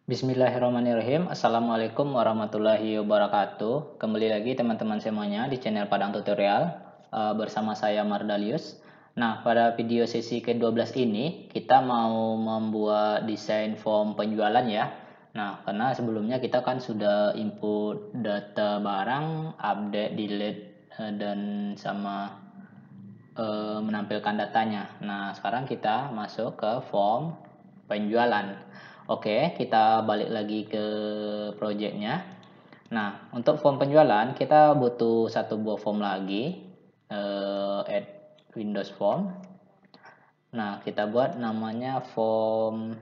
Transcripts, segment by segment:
Bismillahirrahmanirrahim. Assalamualaikum warahmatullahi wabarakatuh. Kembali lagi teman-teman semuanya di channel Padang Tutorial bersama saya Mardalius. Nah, pada video sesi ke-12 ini kita mau membuat desain form penjualan ya. Nah, karena sebelumnya kita kan sudah input data barang, update, delete, dan sama menampilkan datanya. Nah, sekarang kita masuk ke form penjualan. Oke, kita balik lagi ke projectnya. Nah, untuk form penjualan kita butuh satu buah form lagi, add Windows Form. Nah, kita buat namanya form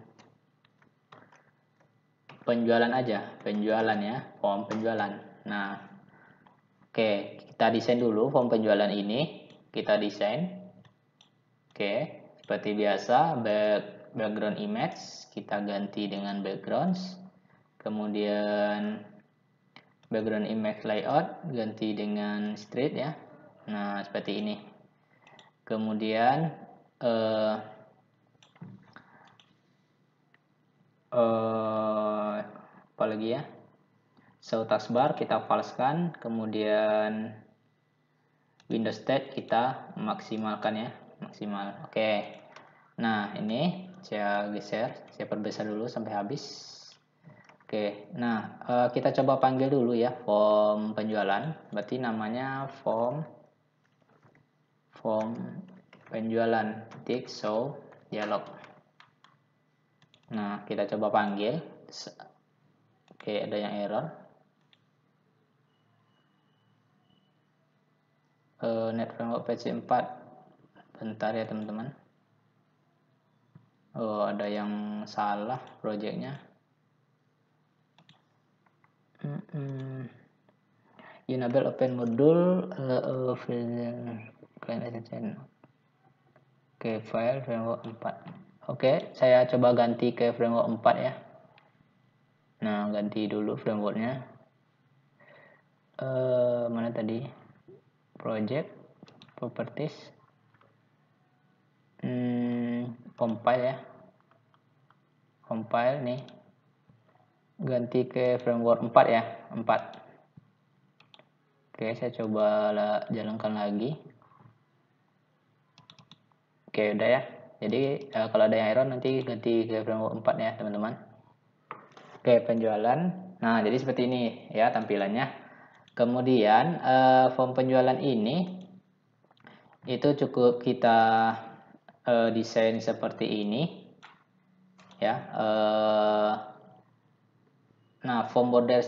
penjualan aja, penjualan ya, form penjualan. Nah, oke, kita desain dulu form penjualan ini. Kita desain. Oke, seperti biasa background image kita ganti dengan backgrounds. Kemudian background image layout ganti dengan street ya. Nah, seperti ini. Kemudian apa lagi ya? Show taskbar kita falsekan, kemudian Windows State kita maksimalkan ya, maksimal. Oke. Nah, ini saya geser, saya perbesar dulu sampai habis. Oke. Nah, kita coba panggil dulu ya form penjualan. Berarti namanya form penjualan tick show dialog. Nah, kita coba panggil. Oke, ada yang error. Net framework versi 4. Bentar ya teman-teman. Oh, ada yang salah projectnya. Enable open module Oke, file framework 4. Oke, saya coba ganti ke framework 4 ya. Nah, ganti dulu frameworknya. Mana tadi? Project, properties, compile ya. Compile nih. Ganti ke framework 4 ya, 4. Oke, saya coba jalankan lagi. Oke, udah ya. Jadi kalau ada yang error nanti ganti ke framework 4 ya, teman-teman. Oke, penjualan. Nah, jadi seperti ini ya tampilannya. Kemudian form penjualan ini itu cukup kita desain seperti ini ya. Nah, form border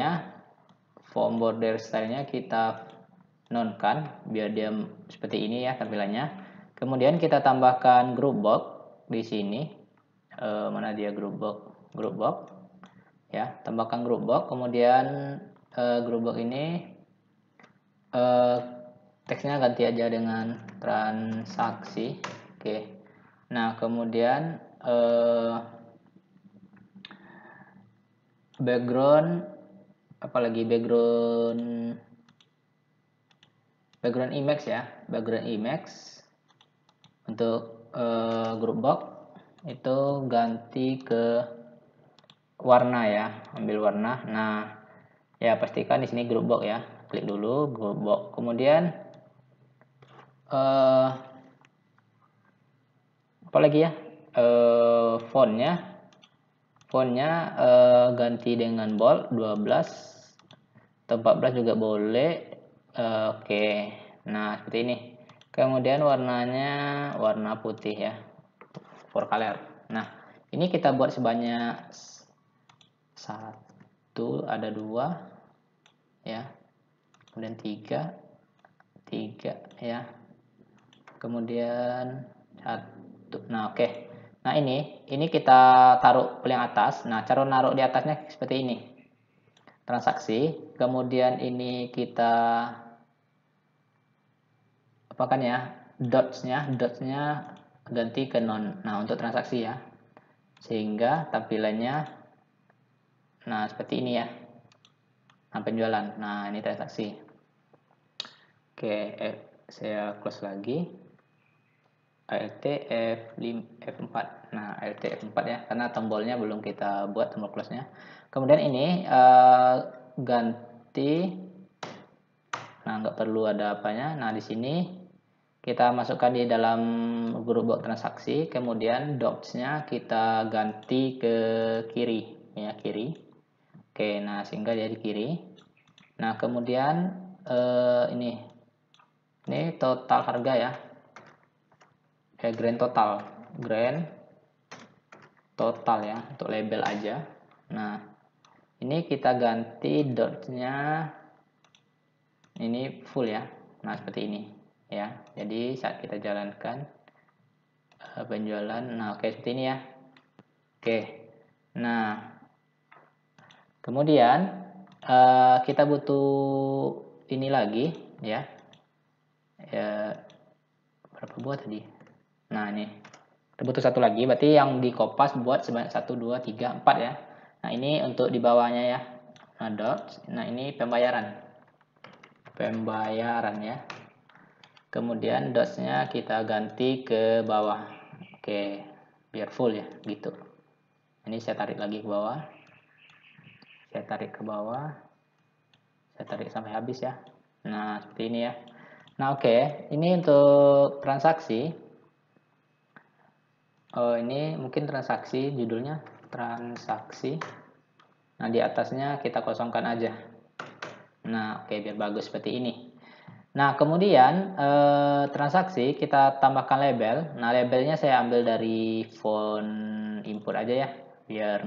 stylenya kita nonkan biar dia seperti ini ya tampilannya. Kemudian kita tambahkan group box di sini. Mana dia group box ya, tambahkan group box. Kemudian group box ini teksnya ganti aja dengan transaksi. Oke. Nah, kemudian background apalagi background image ya, background image untuk group box itu ganti ke warna ya, ambil warna. Nah, ya pastikan di sini group box ya, klik dulu group box. Kemudian apalagi ya, fontnya ganti dengan bold 12 atau 14 juga boleh. Oke, nah seperti ini. Kemudian warnanya warna putih ya, for color. Nah, ini kita buat sebanyak 1, ada 2 ya, kemudian 3 ya, kemudian 1. Nah, oke. Nah, ini kita taruh paling atas. Nah, cara naruh di atasnya seperti ini. Transaksi, kemudian ini kita apakan ya? Dotsnya ganti ke non. Nah, untuk transaksi ya. Sehingga tampilannya nah seperti ini ya. Nah, penjualan. Nah, ini transaksi. Oke, saya close lagi. Alt F4. Nah, Alt F4 ya, karena tombolnya belum kita buat tombol close-nya. Kemudian ini ganti, nah nggak perlu ada apanya. Nah, di sini kita masukkan di dalam grup buat transaksi, kemudian docs-nya kita ganti ke kiri, ya kiri. Oke, nah sehingga dia di kiri. Nah, kemudian ini total harga ya. Grand total ya, untuk label aja. Nah, ini kita ganti dot-nya ini full ya. Nah, seperti ini ya. Jadi saat kita jalankan penjualan, nah oke seperti ini ya. Oke. Nah, kemudian kita butuh ini lagi ya. Berapa buat tadi? Nah, ini kita butuh satu lagi, berarti yang di Kopas buat sebanyak 1, 2, 3, 4 ya. Nah, ini untuk di bawahnya ya. Nah, dots. Nah, ini pembayaran ya. Kemudian dots-nya kita ganti ke bawah. Oke, biar full ya, gitu. Ini saya tarik lagi ke bawah. Saya tarik ke bawah. Saya tarik sampai habis ya. Nah, seperti ini ya. Nah, oke. Ini untuk transaksi. Oh, ini mungkin transaksi, judulnya transaksi. Nah, di atasnya kita kosongkan aja. Nah, oke, biar bagus seperti ini. Nah, kemudian transaksi kita tambahkan label. Nah, labelnya saya ambil dari font input aja ya, biar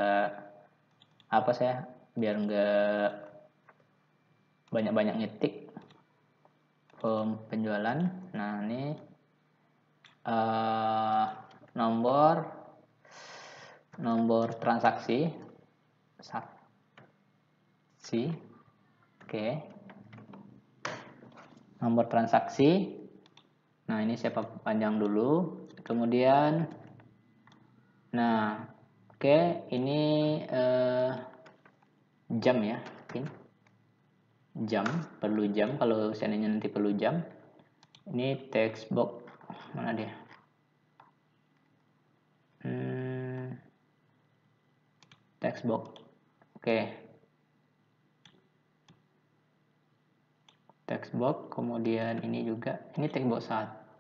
enggak banyak-banyak ngetik form penjualan. Nah, ini nomor transaksi. Oke. Nomor transaksi. Nah, ini saya panjang dulu. Kemudian nah, oke, ini jam ya, mungkin. Perlu jam kalau seandainya nanti perlu jam. Ini text box mana dia? Text box. Oke. Text box, kemudian ini juga, ini text box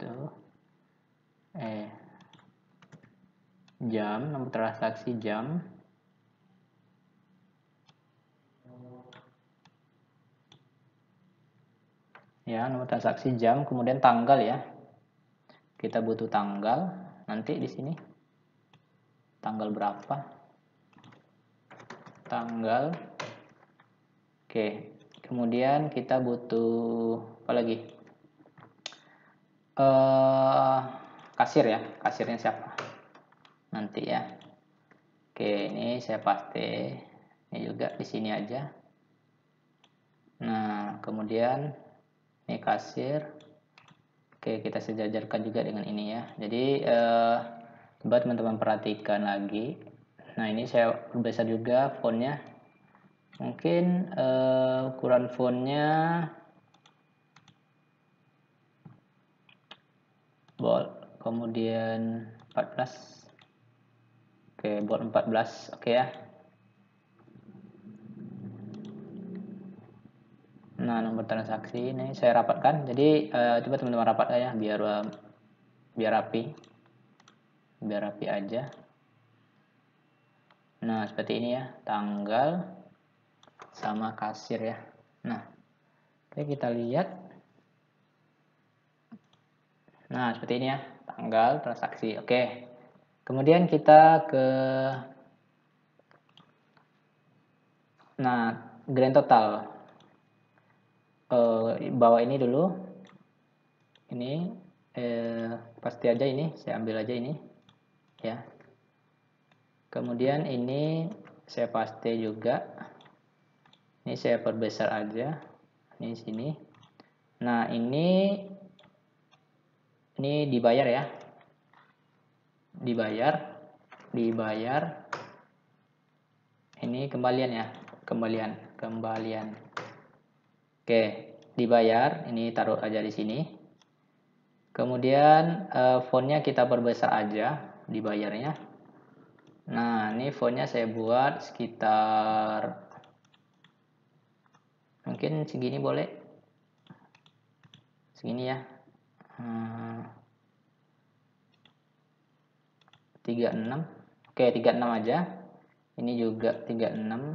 1. Jam, nomor transaksi jam. Ya, nomor transaksi jam, kemudian tanggal ya. Kita butuh tanggal nanti di sini. Tanggal berapa? Tanggal. Oke. Kemudian kita butuh apa lagi? Kasir ya. Kasirnya siapa? Nanti ya. Oke, ini saya paste. Ini juga di sini aja. Nah, kemudian ini kasir. Oke, kita sejajarkan juga dengan ini ya. Jadi coba teman-teman perhatikan lagi. Nah, ini saya perbesar juga fontnya. Mungkin ukuran fontnya bold, kemudian 14. Oke, bold 14. Oke ya. Nah, nomor transaksi ini saya rapatkan. Jadi coba teman-teman rapat ya, biar rapi. Biar rapi aja. Nah, seperti ini ya, tanggal sama kasir ya. Nah, oke, kita lihat. Nah, seperti ini ya, tanggal transaksi. Oke. Kemudian kita ke grand total. Bawa ini dulu. Ini pasti aja ini, saya ambil aja ini. Ya. Kemudian ini saya paste juga. Ini saya perbesar aja. Ini sini. Nah, ini dibayar ya. Dibayar. Ini kembalian ya. Kembalian. Oke, dibayar. Ini taruh aja di sini. Kemudian fontnya kita perbesar aja di bayarnya. Nah, ini fontnya saya buat sekitar mungkin segini boleh. Segini ya. 36. Oke, 36 aja. Ini juga 36.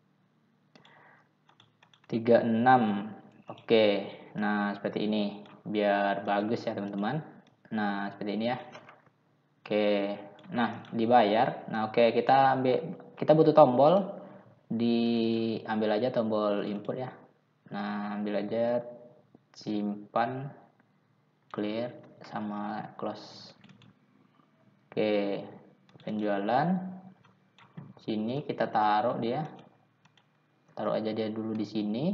36. Oke. Nah, seperti ini. Biar bagus ya, teman-teman. Nah, seperti ini ya. Oke. Nah, dibayar. Nah, oke, kita butuh tombol. Diambil aja tombol input ya. Nah, ambil aja simpan, clear sama close. Oke, penjualan. Sini kita taruh dia. Taruh aja dia dulu di sini.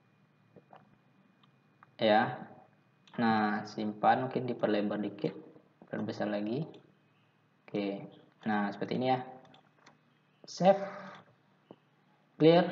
Ya. Nah, simpan, mungkin diperlebar dikit, perbesar lagi. Oke. Nah, seperti ini ya. Save. Clear.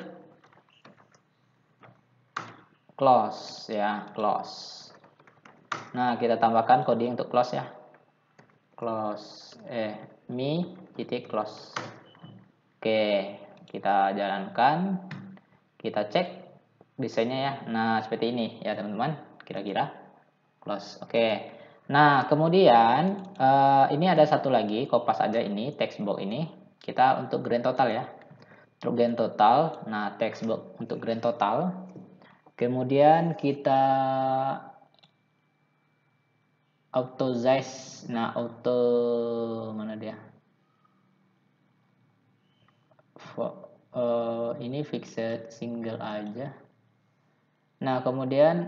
Close ya, close. Nah, kita tambahkan coding untuk close ya. Close titik close. Oke, kita jalankan. Kita cek desainnya ya. Nah, seperti ini ya, teman-teman. Kira-kira close. Oke. Nah, kemudian ini ada satu lagi, kopas aja ini text box ini. Kita untuk grand total ya. Untuk grand total. Nah, text box untuk grand total. Kemudian kita auto size. Nah, auto mana dia? Ini fixed single aja. Nah, kemudian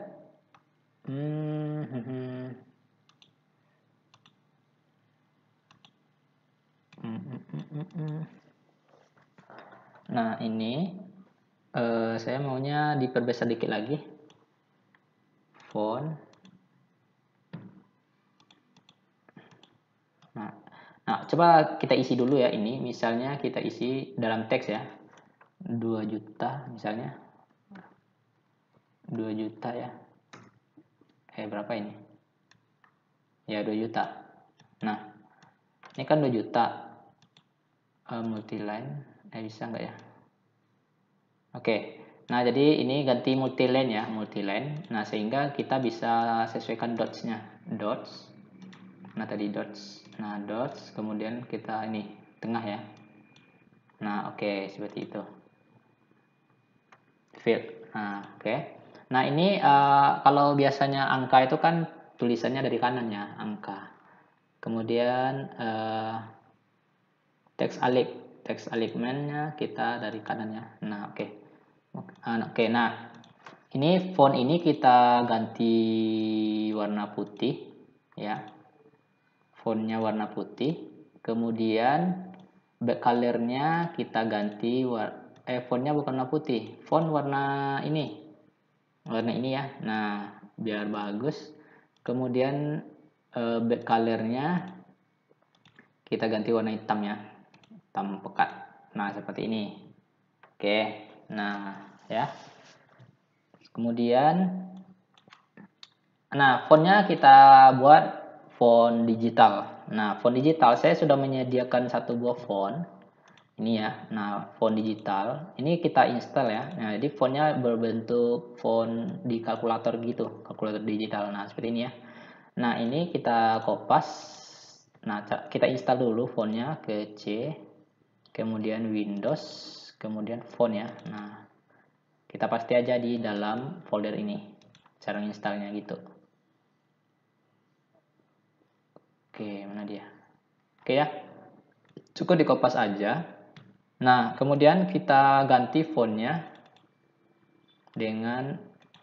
nah, ini saya maunya diperbesar dikit lagi. Font. Nah, coba kita isi dulu ya ini. Misalnya kita isi dalam teks ya. 2 juta misalnya. 2 juta ya. Berapa ini? Ya, 2 juta. Nah, ini kan 2 juta. Multiline. Bisa nggak ya? Oke. Nah, jadi ini ganti multiline ya. Multiline. Nah, sehingga kita bisa sesuaikan dots-nya. Dots. Nah, tadi dots. Nah, dots. Kemudian kita ini. Tengah ya. Nah, oke. Seperti itu. Fill. Nah, oke. Nah, ini kalau biasanya angka itu kan tulisannya dari kanan ya, angka. Kemudian text alignment-nya kita dari kanan ya. Nah, oke. Oke, nah ini font ini kita ganti warna putih ya. Fontnya warna putih. Kemudian back color-nya kita ganti fontnya bukan warna putih, font warna ini ya. Nah, biar bagus. Kemudian back color-nya kita ganti warna hitam ya, hitam pekat. Nah, seperti ini. Oke, nah ya. Kemudian, nah fontnya kita buat font digital. Nah, font digital saya sudah menyediakan satu buah font. Ini ya. Nah, font digital. Ini kita install ya. Nah, jadi fontnya berbentuk font di kalkulator gitu, kalkulator digital. Nah, seperti ini ya. Nah, ini kita kopas. Nah, kita install dulu fontnya ke C, kemudian Windows, kemudian font ya. Nah, kita pasti aja di dalam folder ini cara installnya gitu. Oke, mana dia? Oke ya, cukup dikopas aja. Nah, kemudian kita ganti fontnya dengan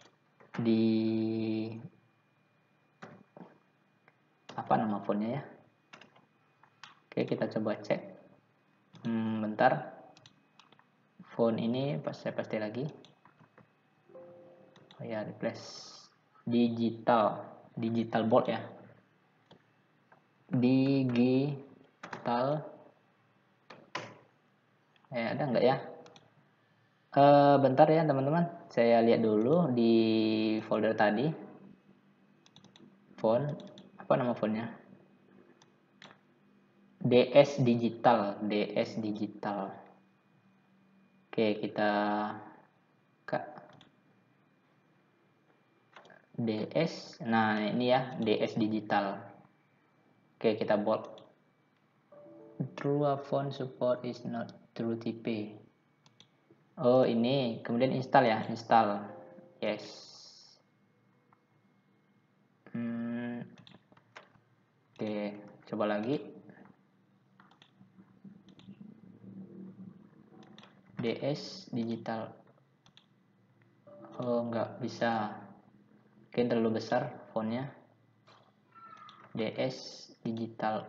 apa nama fontnya ya? Oke, kita coba cek. Bentar. Font ini saya pasti lagi. Oh ya, replace digital bold ya. Digital. Ada nggak ya? Bentar ya teman-teman. Saya lihat dulu di folder tadi. Font. apa nama fontnya? DS Digital, DS Digital. Oke, kita DS. Nah, ini ya, DS Digital. Oke, kita bold. True font support is not true TP. Oh, ini. Kemudian install ya, install. Yes. Oke, coba lagi. DS Digital. Oh, nggak bisa. Mungkin terlalu besar fontnya. DS Digital.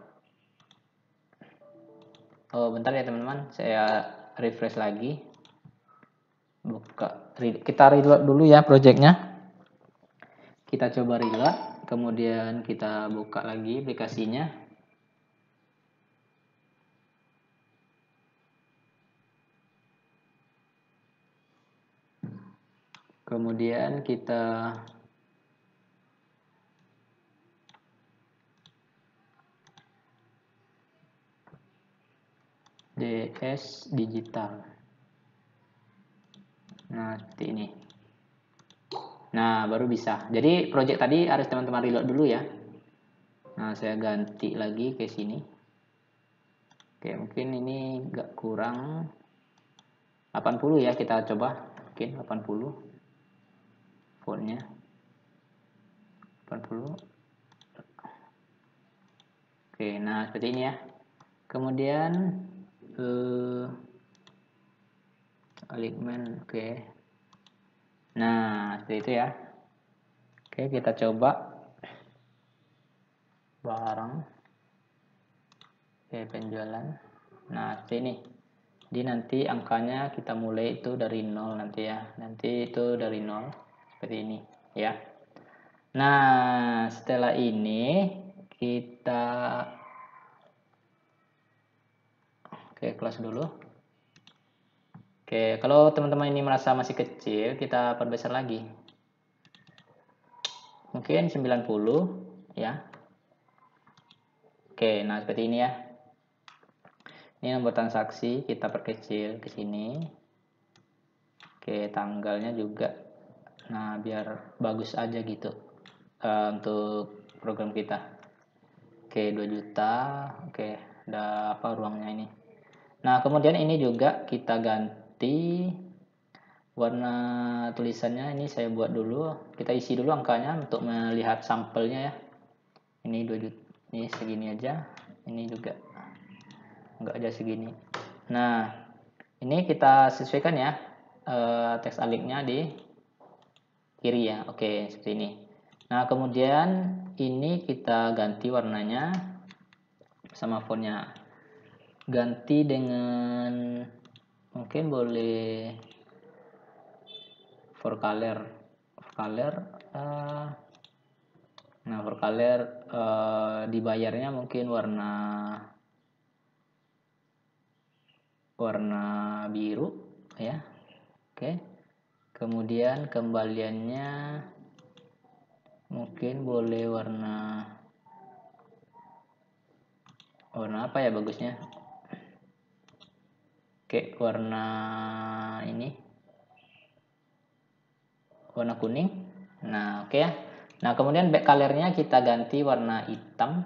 Oh, bentar ya teman-teman. Saya refresh lagi. Buka. Kita reload dulu ya projectnya. Kita coba reload. Kemudian kita buka lagi aplikasinya. Kemudian kita DS Digital. Nah, seperti ini. Nah, baru bisa. Jadi project tadi harus teman-teman reload dulu ya. Nah, saya ganti lagi ke sini. Oke, mungkin ini agak kurang 80 ya, kita coba. Mungkin 80 fontnya. 80. Oke, nah seperti ini ya. Kemudian alignment, oke. Nah, seperti itu ya. Oke, kita coba barang. Oke, penjualan. Nah, seperti ini. Jadi nanti angkanya kita mulai itu dari 0 nanti ya. Nanti itu dari 0 seperti ini ya. Nah, setelah ini kita close dulu. Oke, kalau teman-teman ini merasa masih kecil, kita perbesar lagi. Mungkin 90 ya. Oke, nah seperti ini ya. Ini nomor transaksi, kita perkecil ke sini. Oke, tanggalnya juga. Nah, biar bagus aja gitu untuk program kita. Oke, 2 juta. Oke, ada apa ruangnya ini. Nah, kemudian ini juga kita ganti warna tulisannya. Ini saya buat dulu. Kita isi dulu angkanya untuk melihat sampelnya ya. Ini 2 juta. Ini segini aja. Ini juga enggak aja segini. Nah, ini kita sesuaikan ya teks aliknya di kiri ya. Oke, seperti ini. Nah, kemudian ini kita ganti warnanya sama fontnya. Ganti dengan mungkin boleh for color. Nah, for color dibayarnya mungkin warna biru ya. Oke. Kemudian kembaliannya mungkin boleh warna apa ya bagusnya? Oke, warna ini. Warna kuning. Nah, oke ya. Nah, kemudian back colornya kita ganti warna hitam.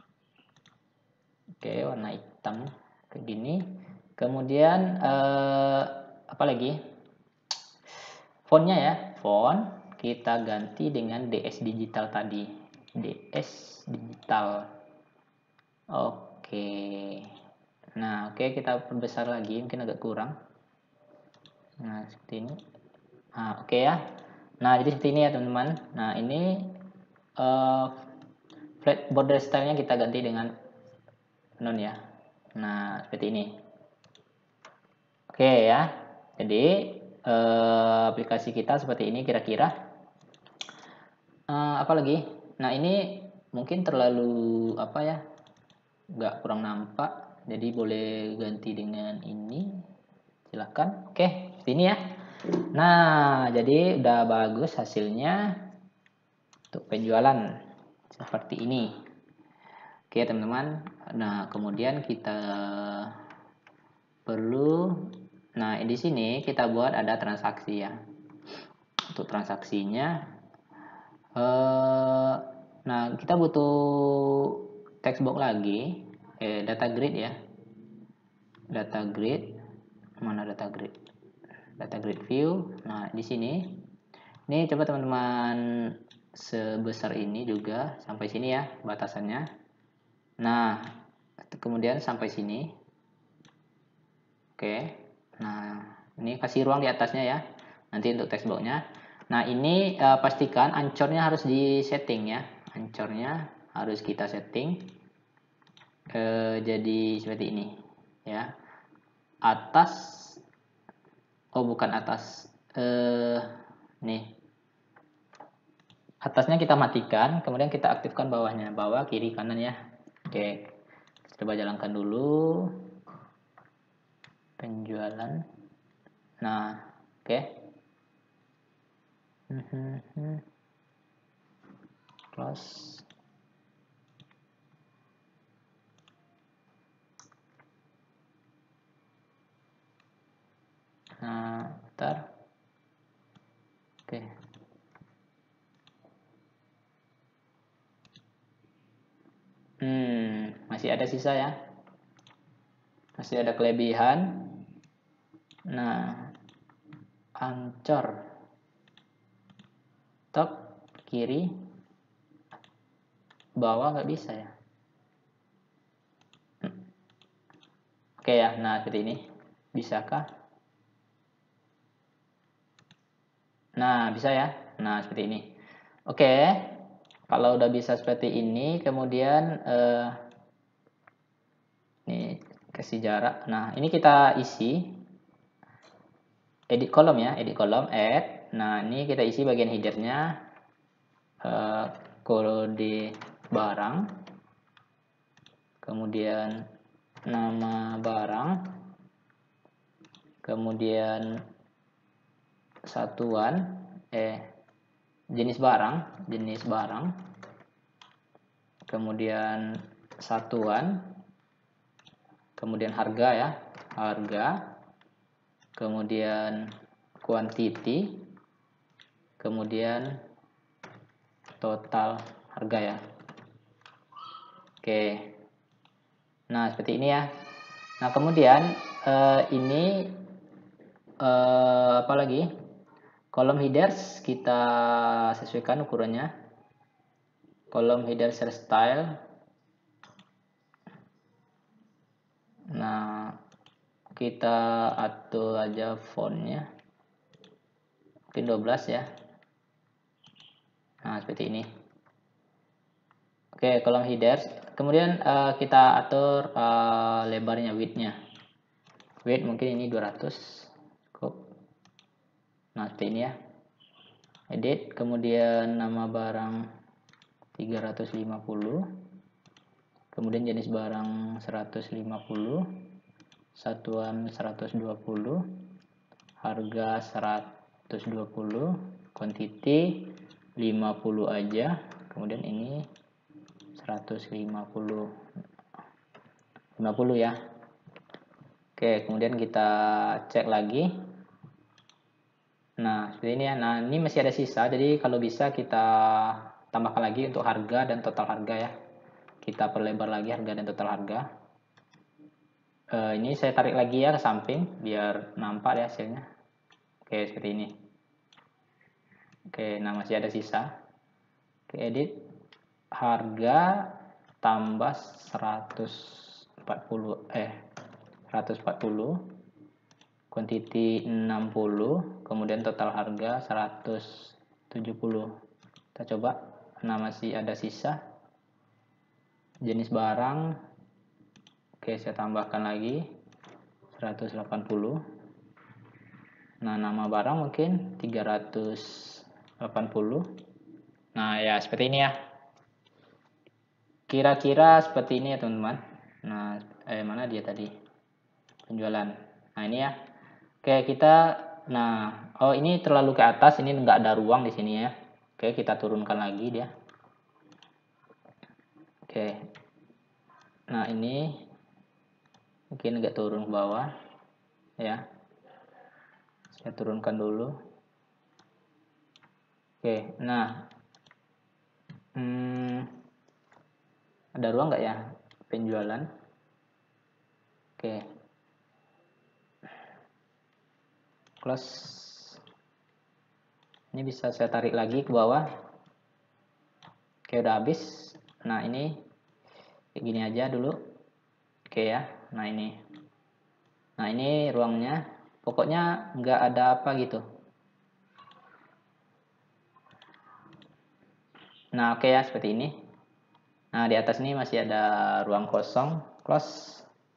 Oke, warna hitam kayak gini. Kemudian apa lagi? Fontnya ya, font kita ganti dengan DS Digital tadi. DS Digital. Oke. Nah, oke kita perbesar lagi, mungkin agak kurang. Nah, seperti ini. Nah, oke ya. Nah, jadi seperti ini ya, teman-teman. Nah, ini flat border style-nya kita ganti dengan non ya. Nah, seperti ini. Oke ya. Jadi aplikasi kita seperti ini kira-kira. Apa lagi? Nah, ini mungkin terlalu apa ya? Nggak kurang nampak. Jadi boleh ganti dengan ini. Silahkan. Oke, seperti ini ya. Nah, jadi udah bagus hasilnya untuk penjualan seperti ini. Oke teman-teman, nah kemudian kita perlu, nah di sini kita buat ada transaksi ya. Untuk transaksinya, nah kita butuh text box lagi, data grid ya, data grid, mana data grid, data grid view. Nah di sini, ini coba teman-teman sebesar ini juga sampai sini ya batasannya. Nah, kemudian sampai sini. Oke. Nah, ini kasih ruang di atasnya ya. Nanti untuk text box-nya. Nah, ini pastikan ancornya harus di setting ya. Ancornya harus kita setting jadi seperti ini ya. Atas, oh bukan atas. Nih. Atasnya kita matikan, kemudian kita aktifkan bawahnya. Bawah, kiri, kanan ya. Oke, coba jalankan dulu penjualan. Nah, oke. Close. Nah, bentar. Oke. Masih ada sisa ya. Masih ada kelebihan. Nah, ancor top kiri bawah nggak bisa ya. Oke ya, nah seperti ini. Bisakah? Nah, bisa ya. Nah, seperti ini. Oke. Kalau udah bisa seperti ini, kemudian ini kasih jarak. Nah, ini kita isi edit kolom ya, edit kolom, add. Nah, ini kita isi bagian headernya kode barang, kemudian nama barang, kemudian satuan, jenis barang, kemudian satuan, kemudian harga ya, harga, kemudian quantity, kemudian total harga ya. Oke. Nah, seperti ini ya. Nah, kemudian ini apa lagi? Kolom headers kita sesuaikan ukurannya. Kolom header cell style. Nah, kita atur aja fontnya. Mungkin 12 ya. Nah, seperti ini. Oke, kolom headers. Kemudian kita atur lebarnya, width-nya. Width mungkin ini 200. Nah, seperti ini ya. Edit, kemudian nama barang 350. Kemudian jenis barang 150. Satuan 120. Harga 120. Quantity 50 aja. Kemudian ini 150 ya. Oke, kemudian kita cek lagi. Nah, seperti ini ya. Nah, ini masih ada sisa, jadi kalau bisa kita tambahkan lagi untuk harga dan total harga ya. Kita perlebar lagi harga dan total harga. Ini saya tarik lagi ya ke samping biar nampak ya hasilnya. Oke, seperti ini. Oke, nah masih ada sisa. Oke, edit harga tambah 140 quantity 60, kemudian total harga 170. Kita coba. Nah, masih ada sisa. Jenis barang, oke, saya tambahkan lagi 180. Nah, nama barang mungkin 380. Nah, ya seperti ini ya. Kira-kira seperti ini ya teman-teman. Nah, mana dia tadi? Penjualan. Nah, ini ya. Oke, kita, nah, oh ini terlalu ke atas, ini nggak ada ruang di sini ya. Oke, kita turunkan lagi dia. Oke. Nah, ini mungkin agak turun ke bawah ya. Saya turunkan dulu. Oke, nah ada ruang nggak ya penjualan? Oke, close. Ini bisa saya tarik lagi ke bawah. Oke, udah habis. Nah, ini kayak gini aja dulu. Oke ya. Nah, ini ruangnya. Pokoknya nggak ada apa gitu. Nah, oke ya, seperti ini. Nah, di atas ini masih ada ruang kosong. Close.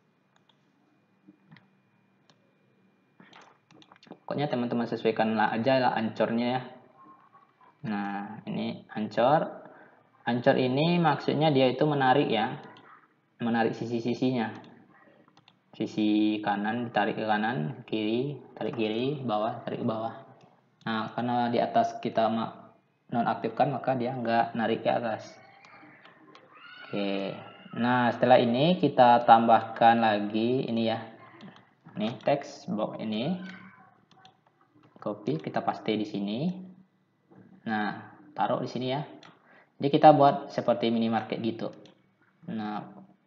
Pokoknya teman-teman sesuaikanlah aja lah ancornya ya. Nah, ini ancor. Ancor ini maksudnya dia itu menarik ya. Menarik sisi-sisinya. Sisi kanan ditarik ke kanan, kiri, tarik kiri, bawah, tarik ke bawah. Nah, karena di atas kita nonaktifkan, maka dia nggak narik ke atas. Oke. Nah, setelah ini kita tambahkan lagi ini ya. Nih, text box ini. Copy, kita paste di sini. Nah, taruh di sini ya. Jadi kita buat seperti minimarket gitu. Nah,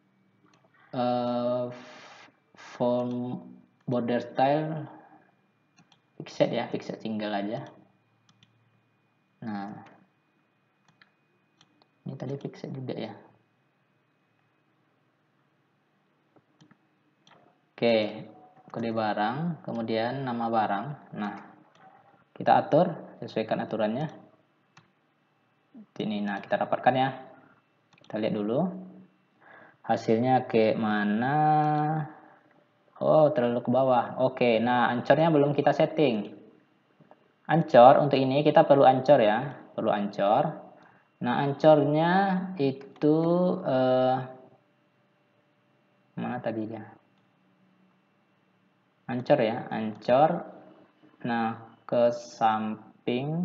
form border style fixed ya, fixed single aja. Nah, ini tadi fixed juga ya. Oke, kode barang, kemudian nama barang. Nah, kita atur, sesuaikan aturannya. Ini, nah kita dapatkan ya. Kita lihat dulu. Hasilnya ke mana? Oh, terlalu ke bawah. Oke, nah ancornya belum kita setting. Ancor, untuk ini kita perlu ancor ya. Perlu ancor. Nah, ancornya itu mana tadi ya? Ancor ya, ancor. Nah, ke samping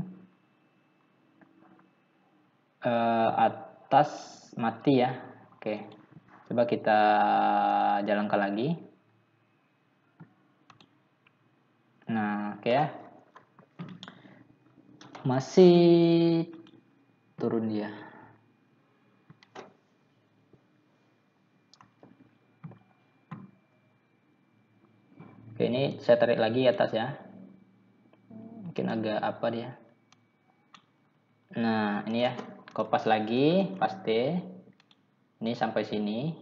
atas mati ya. Oke. Coba kita jalankan lagi. Nah, oke ya. Masih turun dia. Oke, ini saya tarik lagi atas ya. Mungkin agak apa dia. Nah, ini ya. Kopas lagi, paste. Ini sampai sini.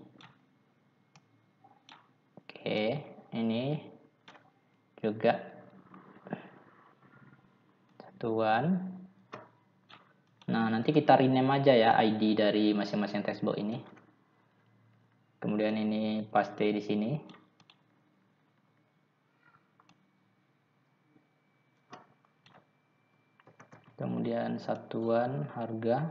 Oke, ini juga satuan. Nah, nanti kita rename aja ya ID dari masing-masing textbox ini. Kemudian ini paste di sini. Kemudian satuan harga.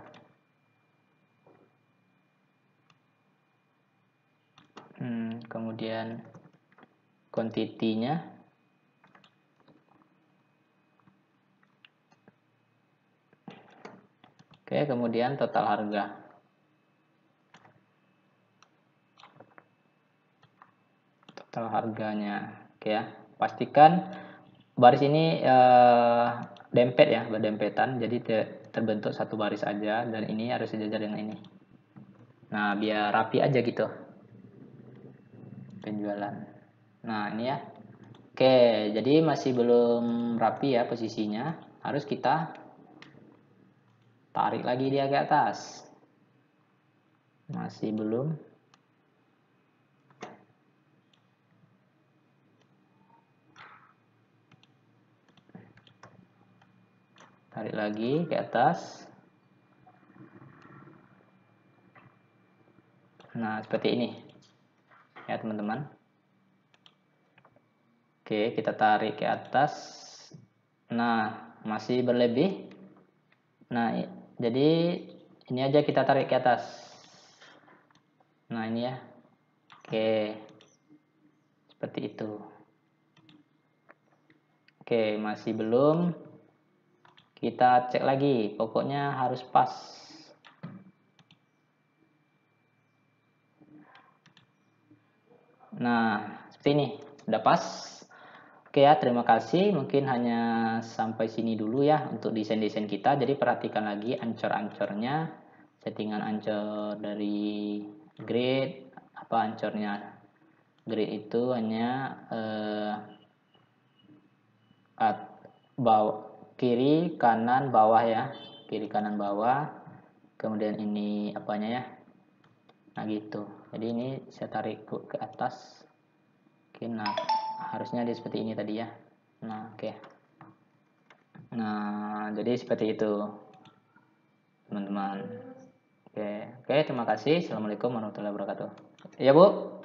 Kemudian quantity-nya. Oke, kemudian total harga. Total harganya. Oke ya. Pastikan baris ini dempet ya, berdempetan. Jadi terbentuk satu baris aja dan ini harus sejajar dengan ini. Nah, biar rapi aja gitu. Penjualan. Nah, ini ya. Oke, jadi masih belum rapi ya posisinya. Harus kita tarik lagi dia ke atas. Masih belum. Tarik lagi ke atas. Nah, seperti ini. Ya, teman-teman. Oke, kita tarik ke atas. Nah, masih berlebih. Nah, jadi ini aja kita tarik ke atas. Nah, ini ya. Oke. Seperti itu. Oke, masih belum. Kita cek lagi. Pokoknya harus pas. Nah, seperti ini. Sudah pas. Oke ya, terima kasih. Mungkin hanya sampai sini dulu ya untuk desain-desain kita. Jadi perhatikan lagi ancor-ancornya, settingan ancor dari grid, apa ancornya grid itu hanya kiri, kanan, bawah ya. Kiri, kanan, bawah. Kemudian ini apanya ya. Nah gitu. Jadi ini saya tarik ke atas. Oke, nah harusnya dia seperti ini tadi ya. Nah, oke. Nah, jadi seperti itu, teman-teman. Oke, terima kasih. Assalamualaikum warahmatullahi wabarakatuh. Ya, Bu.